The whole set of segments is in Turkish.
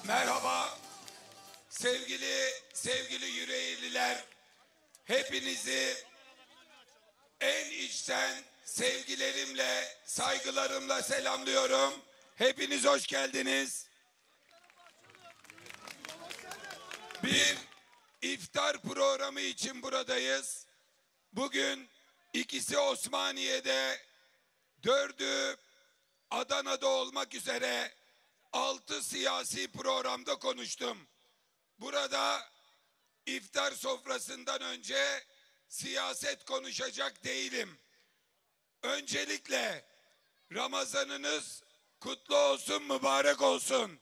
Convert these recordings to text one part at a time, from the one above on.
Merhaba sevgili Yüreğirliler, hepinizi en içten sevgilerimle, saygılarımla selamlıyorum. Hepiniz hoş geldiniz. Bir iftar programı için buradayız. Bugün ikisi Osmaniye'de, 4'ü Adana'da olmak üzere 6 siyasi programda konuştum. Burada iftar sofrasından önce siyaset konuşacak değilim. Öncelikle Ramazanınız kutlu olsun, mübarek olsun.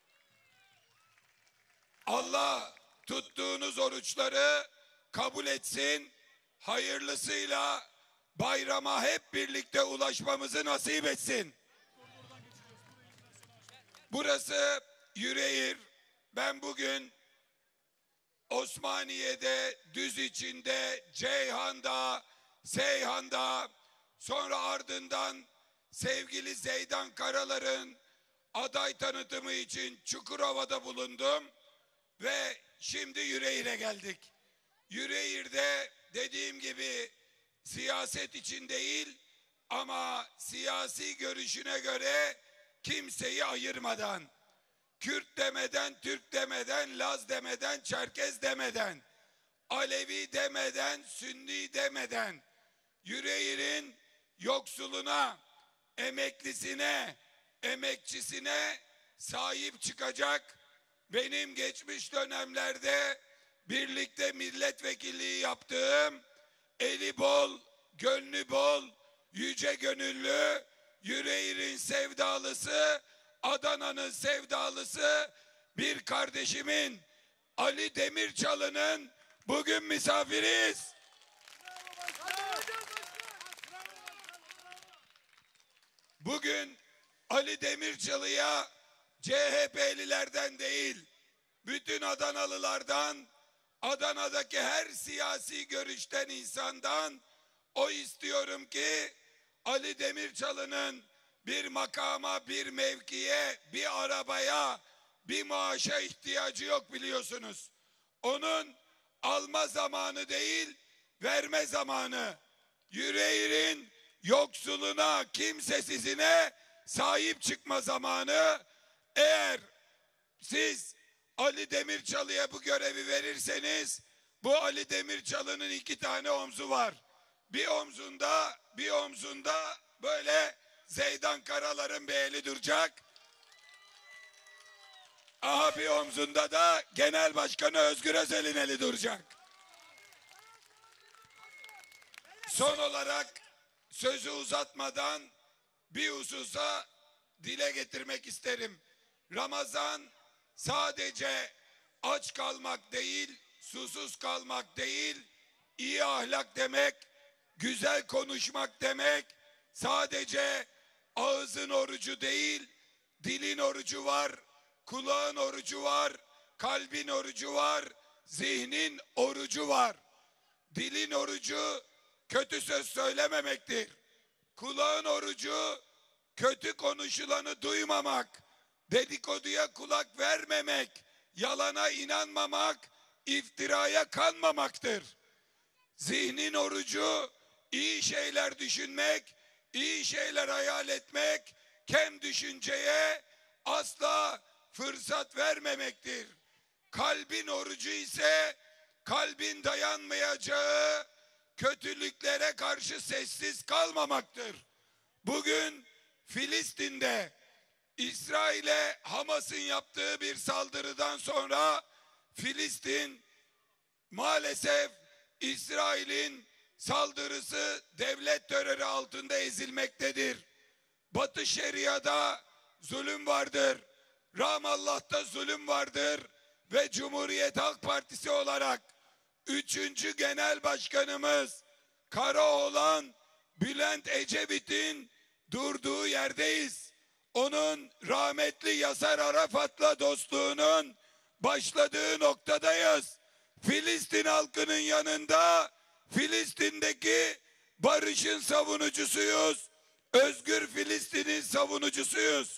Allah tuttuğunuz oruçları kabul etsin, hayırlısıyla bayrama hep birlikte ulaşmamızı nasip etsin. Burası Yüreğir. Ben bugün Osmaniye'de, Düziçi'nde, Ceyhan'da, Seyhan'da, sonra ardından sevgili Zeydan Karalar'ın aday tanıtımı için Çukurova'da bulundum ve şimdi Yüreğir'e geldik. Yüreğir'de dediğim gibi siyaset için değil ama siyasi görüşüne göre kimseyi ayırmadan, Kürt demeden, Türk demeden, Laz demeden, Çerkez demeden, Alevi demeden, Sünni demeden, Yüreğir'in yoksuluna, emeklisine, emekçisine sahip çıkacak, benim geçmiş dönemlerde birlikte milletvekilliği yaptığım, eli bol, gönlü bol, yüce gönüllü, Yüreğir'in sevdalısı, Adana'nın sevdalısı bir kardeşimin, Ali Demirçalı'nın bugün misafiriyiz. Bugün Ali Demirçalı'ya CHP'lilerden değil, bütün Adanalılardan, Adana'daki her siyasi görüşten insandan o istiyorum ki Ali Demirçalı'nın bir makama, bir mevkiye, bir arabaya, bir maaşa ihtiyacı yok biliyorsunuz. Onun alma zamanı değil, verme zamanı. Yüreğir'in yoksuluna, kimsesizine sahip çıkma zamanı. Eğer siz Ali Demirçalı'ya bu görevi verirseniz, bu Ali Demirçalı'nın 2 tane omzu var. Bir omzunda böyle Zeydan Karalar'ın bir eli duracak. Aha, bir omzunda da Genel Başkanı Özgür Özel'in eli duracak. Son olarak sözü uzatmadan bir hususa dile getirmek isterim. Ramazan sadece aç kalmak değil, susuz kalmak değil, iyi ahlak demek, güzel konuşmak demek, sadece ağzın orucu değil, dilin orucu var, kulağın orucu var, kalbin orucu var, zihnin orucu var. Dilin orucu kötü söz söylememektir. Kulağın orucu kötü konuşulanı duymamak, dedikoduya kulak vermemek, yalana inanmamak, iftiraya kanmamaktır. Zihnin orucu iyi şeyler düşünmek, iyi şeyler hayal etmek, kem düşünceye asla fırsat vermemektir. Kalbin orucu ise kalbin dayanmayacağı kötülüklere karşı sessiz kalmamaktır. Bugün Filistin'de İsrail'e Hamas'ın yaptığı bir saldırıdan sonra Filistin maalesef İsrail'in saldırısı devlet terörü altında ezilmektedir. Batı Şeria'da zulüm vardır. Ramallah'ta zulüm vardır ve Cumhuriyet Halk Partisi olarak 3. Genel Başkanımız Karaoğlan Bülent Ecevit'in durduğu yerdeyiz. Onun rahmetli Yasar Arafat'la dostluğunun başladığı noktadayız. Filistin halkının yanında, Filistin'deki barışın savunucusuyuz. Özgür Filistin'in savunucusuyuz.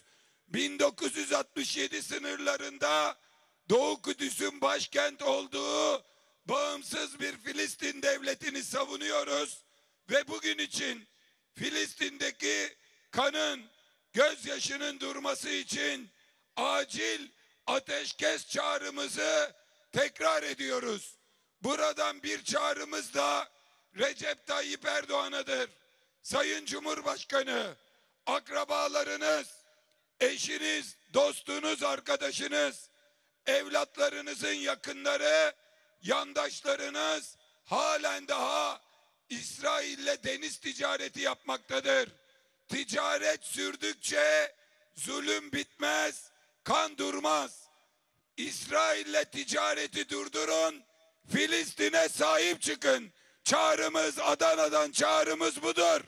1967 sınırlarında Doğu Kudüs'ün başkent olduğu bağımsız bir Filistin devletini savunuyoruz ve bugün için Filistin'deki kanın, gözyaşının durması için acil ateşkes çağrımızı tekrar ediyoruz. Buradan bir çağrımız da Recep Tayyip Erdoğan'adır. Sayın Cumhurbaşkanı, akrabalarınız, eşiniz, dostunuz, arkadaşınız, evlatlarınızın yakınları, yandaşlarınız halen daha İsrail'le deniz ticareti yapmaktadır. Ticaret sürdükçe zulüm bitmez, kan durmaz. İsrail'le ticareti durdurun, Filistin'e sahip çıkın. Çağrımız Adana'dan, çağrımız budur.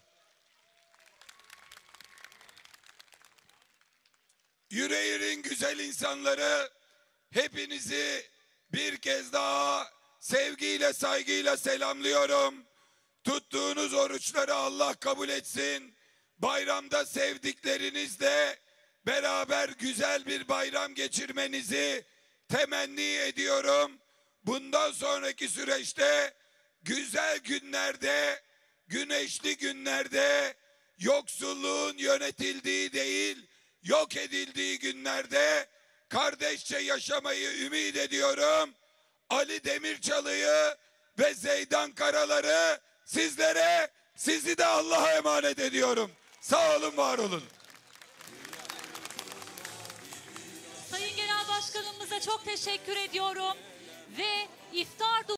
Yüreğir'in güzel insanları, hepinizi bir kez daha sevgiyle, saygıyla selamlıyorum. Tuttuğunuz oruçları Allah kabul etsin. Bayramda sevdiklerinizle beraber güzel bir bayram geçirmenizi temenni ediyorum. Bundan sonraki süreçte güzel günlerde, güneşli günlerde, yoksulluğun yönetildiği değil, yok edildiği günlerde kardeşçe yaşamayı ümit ediyorum. Ali Demirçalı'yı ve Zeydan Karalar'ı sizlere, sizi de Allah'a emanet ediyorum. Sağ olun, var olun. Sayın Genel Başkanımıza çok teşekkür ediyorum ve iftar